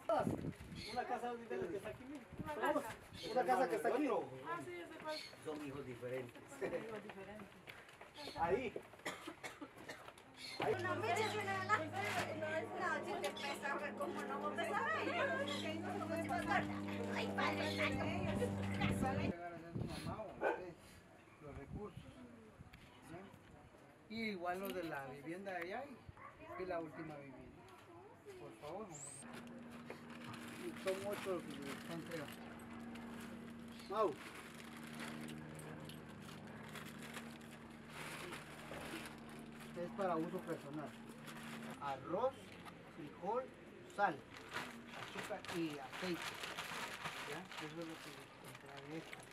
Una casa de que está aquí mismo. Una casa que está aquí. Ah, sí, ese cual. Son hijos diferentes. Son amigos diferentes. Ahí. No me eches una no si te pesa, como no vos pesas ay, padre, Llegar a ser tu mamá o usted, los recursos. ¿Sí? Y igual los de la vivienda de allá y la última vivienda. Por favor, son 8 los que se están entregando. Mau. Es para uso personal. Arroz, frijol, sal, azúcar y aceite. ¿Ya? Eso es lo que trae esto.